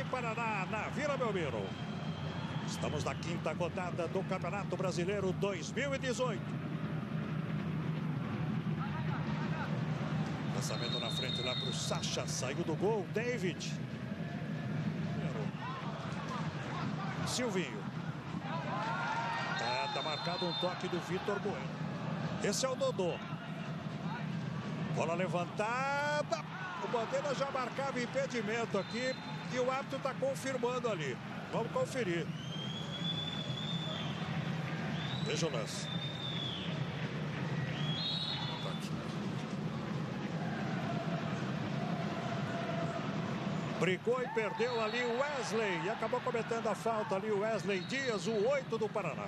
Paraná, na Vila Belmiro. Estamos na quinta rodada do Campeonato Brasileiro 2018. Lançamento na frente lá para o Sacha. Saiu do gol, David. Silvinho. Tá marcado um toque do Vitor Bueno. Esse é o Dodô. Bola levantada. O Bandeira já marcava impedimento aqui. E o árbitro está confirmando ali. Vamos conferir. Veja o lance. Brigou e perdeu ali o Wesley. E acabou cometendo a falta ali o Wesley Dias, o 8 do Paraná.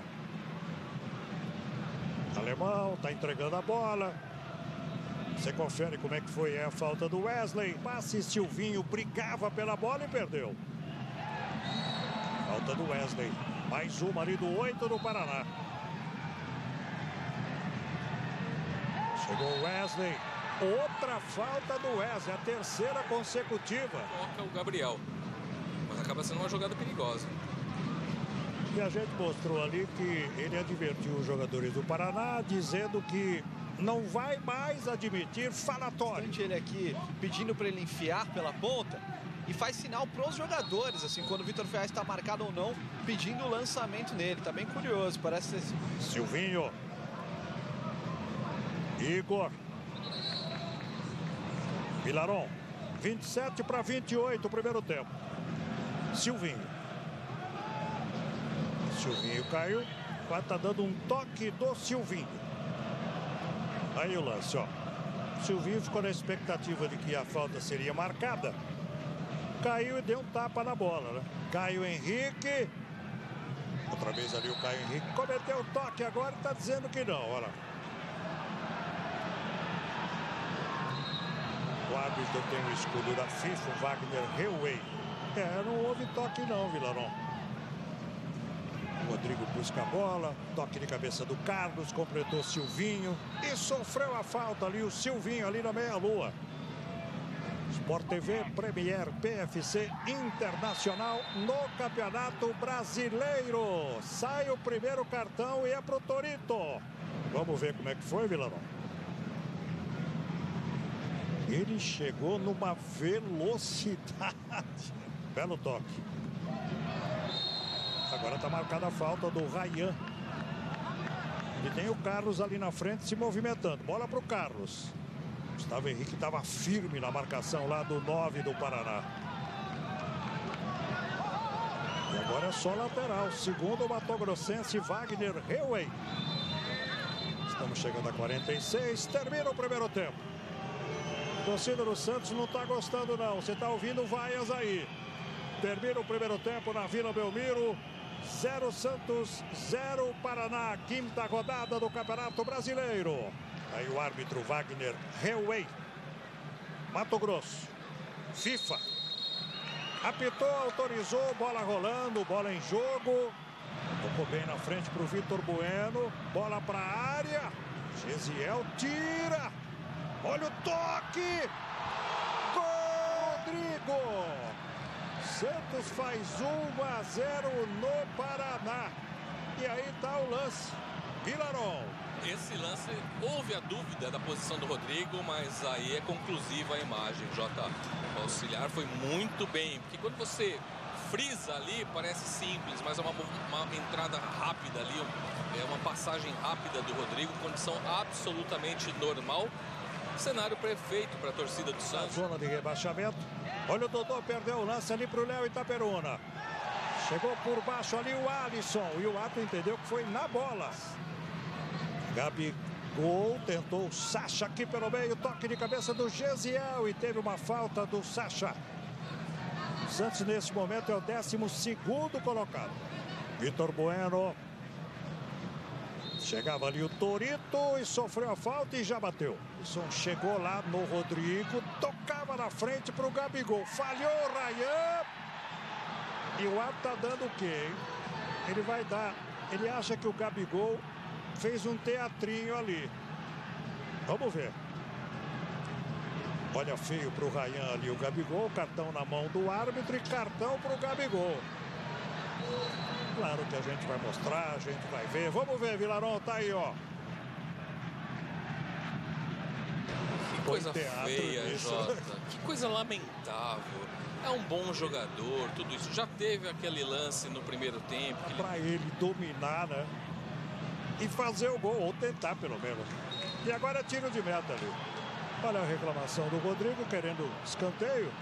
Alemão está entregando a bola. Você confere como é que foi a falta do Wesley. Passe, Silvinho brigava pela bola e perdeu. Falta do Wesley. Mais uma ali do 8 do Paraná. Chegou o Wesley. Outra falta do Wesley. A terceira consecutiva. Toca o Gabriel. Mas acaba sendo uma jogada perigosa. E a gente mostrou ali que ele advertiu os jogadores do Paraná, dizendo que não vai mais admitir falatório. Ele aqui pedindo para ele enfiar pela ponta e faz sinal para os jogadores, assim, quando o Vitor Ferraz está marcado ou não, pedindo o lançamento nele. Tá bem curioso, parece ser assim. Silvinho. Igor. Vilaron. 27 para 28 o primeiro tempo. Silvinho. Silvinho caiu. Quase tá dando um toque do Silvinho. Aí o lance, ó. Silvinho ficou na expectativa de que a falta seria marcada. Caiu e deu um tapa na bola, né? Caio Henrique. Outra vez ali o Caio Henrique. Cometeu o toque agora e tá dizendo que não, olha. O árbitro tem o escudo da FIFA, o Wagner Hellway. Não houve toque não, Vilaron. O Rodrigo busca a bola, toque de cabeça do Carlos, completou Silvinho e sofreu a falta ali, o Silvinho ali na meia-lua. Sport TV, Premier PFC Internacional no Campeonato Brasileiro. Sai o primeiro cartão e é pro Torito. Vamos ver como é que foi, Vilaron. Ele chegou numa velocidade. Belo toque. Agora está marcada a falta do Ryan. E tem o Carlos ali na frente se movimentando. Bola para o Carlos. Gustavo Henrique estava firme na marcação lá do 9 do Paraná. E agora é só lateral. Segundo o matogrossense Wagner Hellway. Estamos chegando a 46. Termina o primeiro tempo. A torcida do Santos não está gostando não. Você está ouvindo vaias aí. Termina o primeiro tempo na Vila Belmiro. 0 Santos, 0 Paraná. Quinta rodada do Campeonato Brasileiro. Aí o árbitro Wagner Hellway. Mato Grosso. FIFA. Apitou, autorizou. Bola rolando, bola em jogo. Tocou bem na frente para o Vitor Bueno. Bola para a área. Gesiel tira. Olha o toque. Rodrigo. Santos faz 1-0 no Paraná. E aí está o lance. Vilaron. Esse lance, houve a dúvida da posição do Rodrigo, mas aí é conclusiva a imagem, Jota. O auxiliar foi muito bem, porque quando você frisa ali, parece simples, mas é uma entrada rápida ali, é uma passagem rápida do Rodrigo, condição absolutamente normal. Cenário perfeito para a torcida do Santos. Na zona de rebaixamento. Olha o Dodô, perdeu o lance ali para o Léo Itaperuna. Chegou por baixo ali o Alisson. E o árbitro entendeu que foi na bola. Gabigol tentou o Sacha aqui pelo meio. Toque de cabeça do Gesiel. E teve uma falta do Sacha. O Santos nesse momento é o 12º colocado. Vitor Bueno. Chegava ali o Torito e sofreu a falta e já bateu. Wilson chegou lá no Rodrigo, tocava na frente para o Gabigol. Falhou o Ryan. E o árbitro tá dando o quê, hein? Ele vai dar... Ele acha que o Gabigol fez um teatrinho ali. Vamos ver. Olha feio para o Ryan ali, o Gabigol, cartão na mão do árbitro e cartão para o Gabigol. Claro que a gente vai mostrar, a gente vai ver. Vamos ver, Vilarão, tá aí, ó. Que coisa feia, Jota. Que coisa lamentável. É um bom jogador, tudo isso. Já teve aquele lance no primeiro tempo. Para ele dominar, né? E fazer o gol, ou tentar pelo menos. E agora é tiro de meta ali. Olha a reclamação do Rodrigo, querendo escanteio.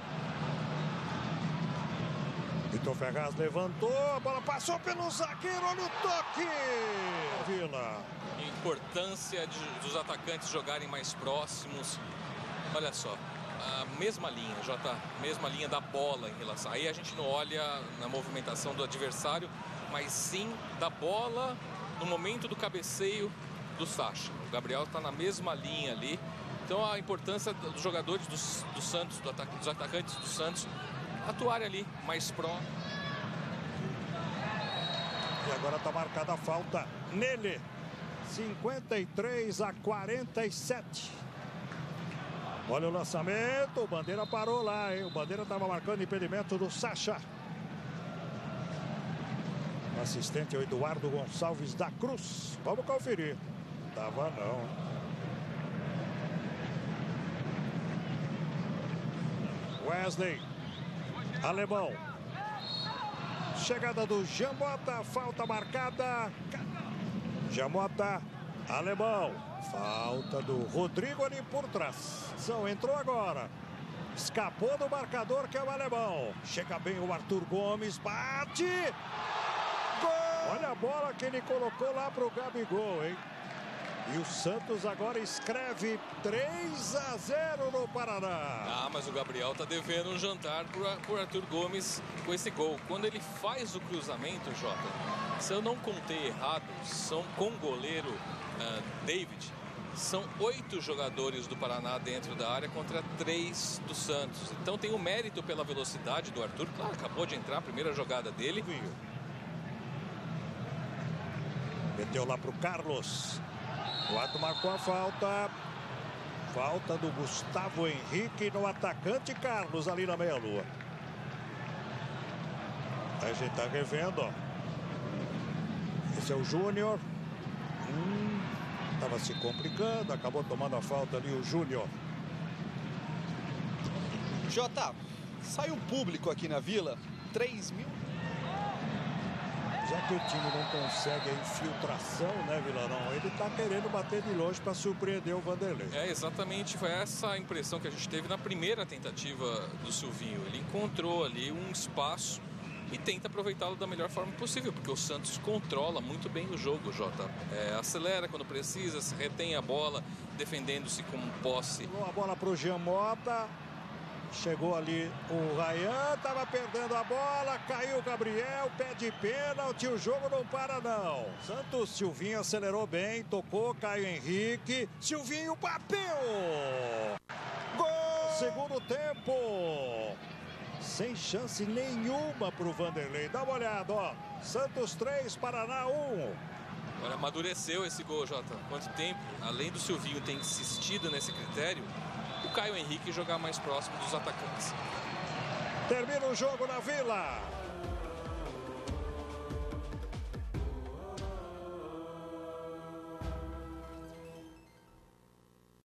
Vitor Ferraz levantou, a bola passou pelo zagueiro, olha o toque! Vila. Importância dos atacantes jogarem mais próximos. Olha só, a mesma linha, Jota, mesma linha da bola em relação. Aí a gente não olha na movimentação do adversário, mas sim da bola no momento do cabeceio do Sacha. O Gabriel está na mesma linha ali. Então a importância dos jogadores do Santos, dos atacantes do Santos, atuarem ali mais pró. E agora está marcada a falta nele. 53-47. Olha o lançamento, o Bandeira parou lá, hein? O Bandeira estava marcando impedimento do Sacha. O assistente é o Eduardo Gonçalves da Cruz. Vamos conferir. Tava não. Wesley. Alemão. Chegada do Jamota, falta marcada. Jamota, Alemão. Falta do Rodrigo ali por trás. Entrou agora. Escapou do marcador, que é o Alemão. Chega bem o Arthur Gomes, bate. Gol! Olha a bola que ele colocou lá pro Gabigol, hein? E o Santos agora escreve 3-0 no Paraná. Ah, mas o Gabriel tá devendo um jantar por Arthur Gomes com esse gol. Quando ele faz o cruzamento, Jota, se eu não contei errado, são com o goleiro David, são 8 jogadores do Paraná dentro da área contra 3 do Santos. Então tem o mérito pela velocidade do Arthur. Claro, acabou de entrar, a primeira jogada dele. Meteu lá pro Carlos. O ato marcou a falta. Falta do Gustavo Henrique no atacante Carlos ali na meia-lua. A gente tá revendo, ó. Esse é o Júnior. Tava se complicando, acabou tomando a falta ali o Júnior. Jota, sai um público aqui na Vila, 3 mil. Já que o time não consegue a infiltração, né, Vilarão? Ele tá querendo bater de longe para surpreender o Vanderlei. É, exatamente, foi essa a impressão que a gente teve na primeira tentativa do Silvinho. Ele encontrou ali um espaço e tenta aproveitá-lo da melhor forma possível, porque o Santos controla muito bem o jogo, Jota. Acelera quando precisa, retém a bola, defendendo-se com posse. A bola pro Jamota. Chegou ali o Ryan, estava perdendo a bola, caiu o Gabriel, pede pênalti, o jogo não para não. Santos, Silvinho acelerou bem, tocou, Caio Henrique, Silvinho bateu! Gol! Segundo tempo! Sem chance nenhuma para o Vanderlei. Dá uma olhada, ó. Santos 3, Paraná 1. Agora amadureceu esse gol, Jota. Quanto tempo, além do Silvinho ter insistido nesse critério, o Caio Henrique jogar mais próximo dos atacantes. Termina o jogo na Vila.